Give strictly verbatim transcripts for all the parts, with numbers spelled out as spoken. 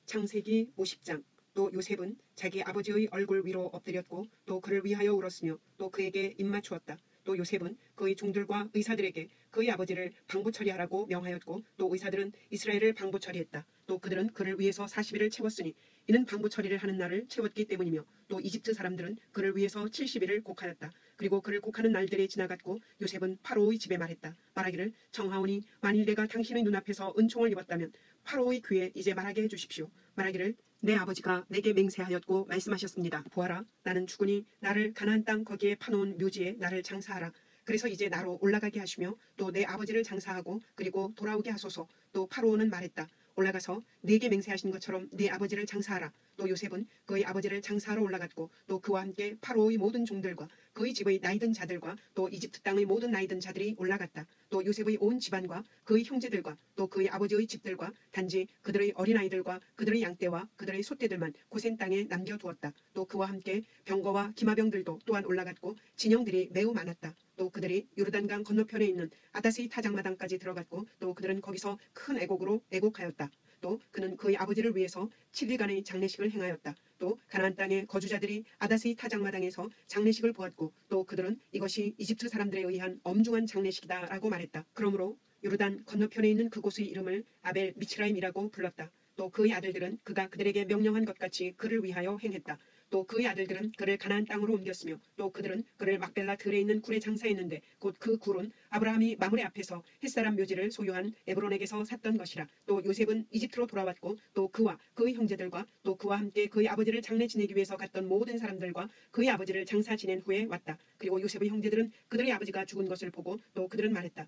창세기 오십 장. 또 요셉은 자기 아버지의 얼굴 위로 엎드렸고 또 그를 위하여 울었으며 또 그에게 입맞추었다. 또 요셉은 그의 종들과 의사들에게 그의 아버지를 방부 처리하라고 명하였고 또 의사들은 이스라엘을 방부 처리했다. 또 그들은 그를 위해서 사십 일을 채웠으니 이는 방부 처리를 하는 날을 채웠기 때문이며 또 이집트 사람들은 그를 위해서 칠십 일을 곡하였다. 그리고 그를 곡하는 날들이 지나갔고 요셉은 파로의 집에 말했다. 말하기를 청하오니 만일 내가 당신의 눈앞에서 은총을 입었다면 파로의 귀에 이제 말하게 해주십시오. 말하기를 내 아버지가 내게 맹세하였고 말씀하셨습니다. 보아라, 나는 죽으니 나를 가나안 땅 거기에 파놓은 묘지에 나를 장사하라. 그래서 이제 나로 올라가게 하시며 또 내 아버지를 장사하고 그리고 돌아오게 하소서. 또 파로오는 말했다. 올라가서 네게 맹세하신 것처럼 네 아버지를 장사하라. 또 요셉은 그의 아버지를 장사하러 올라갔고 또 그와 함께 파로의 모든 종들과 그의 집의 나이든 자들과 또 이집트 땅의 모든 나이든 자들이 올라갔다. 또 요셉의 온 집안과 그의 형제들과 또 그의 아버지의 집들과 단지 그들의 어린아이들과 그들의 양떼와 그들의 소떼들만 고센 땅에 남겨두었다. 또 그와 함께 병거와 기마병들도 또한 올라갔고 진영들이 매우 많았다. 또 그들이 요르단강 건너편에 있는 아다스의 타작마당까지 들어갔고 또 그들은 거기서 큰 애곡으로 애곡하였다. 또 그는 그의 아버지를 위해서 칠 일간의 장례식을 행하였다. 또 가나안 땅의 거주자들이 아다스의 타작마당에서 장례식을 보았고 또 그들은 이것이 이집트 사람들에 의한 엄중한 장례식이다라고 말했다. 그러므로 요르단 건너편에 있는 그곳의 이름을 아벨 미츠라임이라고 불렀다. 또 그의 아들들은 그가 그들에게 명령한 것 같이 그를 위하여 행했다. 또 그의 아들들은 그를 가나안 땅으로 옮겼으며 또 그들은 그를 막벨라 들에 있는 굴에 장사했는데 곧 그 굴은 아브라함이 마므레 앞에서 햇사람 묘지를 소유한 에브론에게서 샀던 것이라. 또 요셉은 이집트로 돌아왔고 또 그와 그의 형제들과 또 그와 함께 그의 아버지를 장례 지내기 위해서 갔던 모든 사람들과 그의 아버지를 장사 지낸 후에 왔다. 그리고 요셉의 형제들은 그들의 아버지가 죽은 것을 보고 또 그들은 말했다.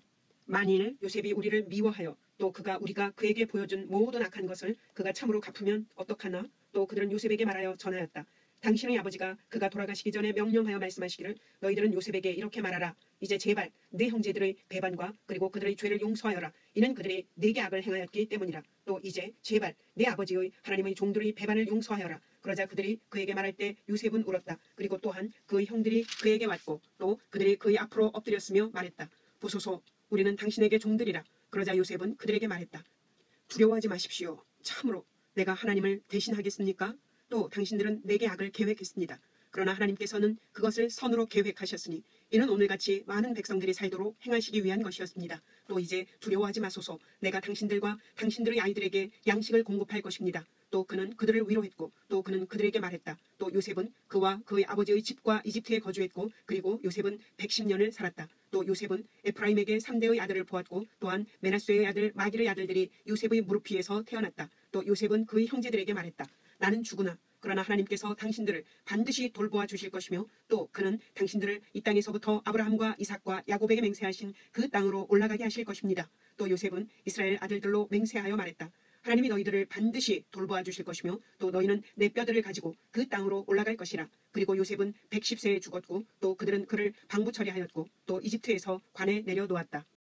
만일 요셉이 우리를 미워하여 또 그가 우리가 그에게 보여준 모든 악한 것을 그가 참으로 갚으면 어떡하나? 또 그들은 요셉에게 말하여 전하였다. 당신의 아버지가 그가 돌아가시기 전에 명령하여 말씀하시기를 너희들은 요셉에게 이렇게 말하라. 이제 제발 네 형제들의 배반과 그리고 그들의 죄를 용서하여라. 이는 그들이 네게 악을 행하였기 때문이라. 또 이제 제발 내 아버지의 하나님의 종들의 배반을 용서하여라. 그러자 그들이 그에게 말할 때 요셉은 울었다. 그리고 또한 그의 형들이 그에게 왔고 또 그들이 그의 앞으로 엎드렸으며 말했다. 보소서, 우리는 당신에게 종들이라. 그러자 요셉은 그들에게 말했다. 두려워하지 마십시오. 참으로 내가 하나님을 대신하겠습니까? 또 당신들은 내게 악을 계획했습니다. 그러나 하나님께서는 그것을 선으로 계획하셨으니 이는 오늘같이 많은 백성들이 살도록 행하시기 위한 것이었습니다. 또 이제 두려워하지 마소서. 내가 당신들과 당신들의 아이들에게 양식을 공급할 것입니다. 또 그는 그들을 위로했고 또 그는 그들에게 말했다. 또 요셉은 그와 그의 아버지의 집과 이집트에 거주했고 그리고 요셉은 백십 년을 살았다. 또 요셉은 에프라임에게 삼 대의 아들을 보았고 또한 메나스의 아들 마길의 아들들이 요셉의 무릎 위에서 태어났다. 또 요셉은 그의 형제들에게 말했다. 나는 죽으나 그러나 하나님께서 당신들을 반드시 돌보아 주실 것이며 또 그는 당신들을 이 땅에서부터 아브라함과 이삭과 야곱에게 맹세하신 그 땅으로 올라가게 하실 것입니다. 또 요셉은 이스라엘 아들들로 맹세하여 말했다. 하나님이 너희들을 반드시 돌보아 주실 것이며 또 너희는 내 뼈들을 가지고 그 땅으로 올라갈 것이라. 그리고 요셉은 백십 세에 죽었고 또 그들은 그를 방부 처리하였고 또 이집트에서 관에 내려놓았다.